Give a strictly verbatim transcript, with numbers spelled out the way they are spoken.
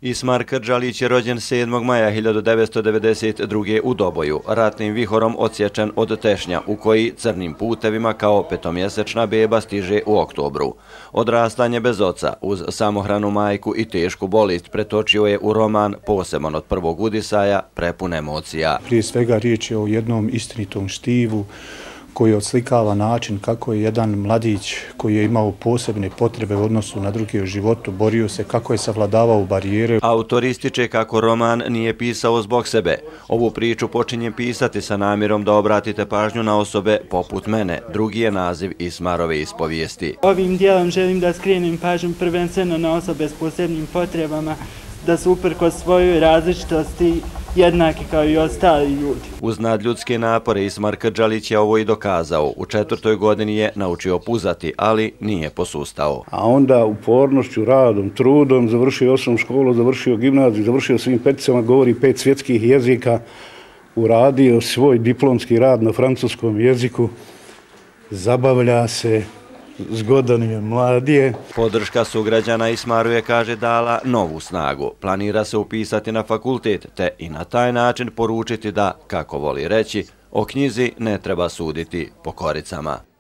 Ismar Krdžalić je rođen sedmog maja hiljadu devetsto devedeset druge. u Doboju, ratnim vihorom odsječen od tešnja, u koji crnim putevima kao petomjesečna beba stiže u oktobru. Odrastanje bez oca, uz samohranu majku i tešku bolest, pretočio je u roman poseban od prvog udisaja, prepun emocija. Prije svega riječ je o jednom istinitom štivu koji odslikava način kako je jedan mladić koji je imao posebne potrebe u odnosu na druge u životu, borio se, kako je savladavao barijere. Autor ističe kako roman nije pisao zbog sebe. Ovu priču počinjem pisati sa namjerom da obratite pažnju na osobe poput mene. Drugi je naziv Ismarove ispovijesti. Ovim dijelom želim da skrenem pažnju prvenstveno na osobe s posebnim potrebama, da su uprkos svojoj različitosti jednaki kao i ostali ljudi. Uz nadljudske napore Ismar Krdžalić je ovo i dokazao. U četvrtoj godini je naučio puzati, ali nije posustao. A onda upornošću, radom, trudom završio osnovnu školu, završio gimnaziju, završio svim peticama, govori pet svjetskih jezika, uradio svoj diplomski rad na francuskom jeziku, zabavlja se, zgodan je, mlad je. Podrška sugrađana Ismaru je, kaže, dala novu snagu. Planira se upisati na fakultet, te i na taj način poručiti da, kako voli reći, o knjizi ne treba suditi po koricama.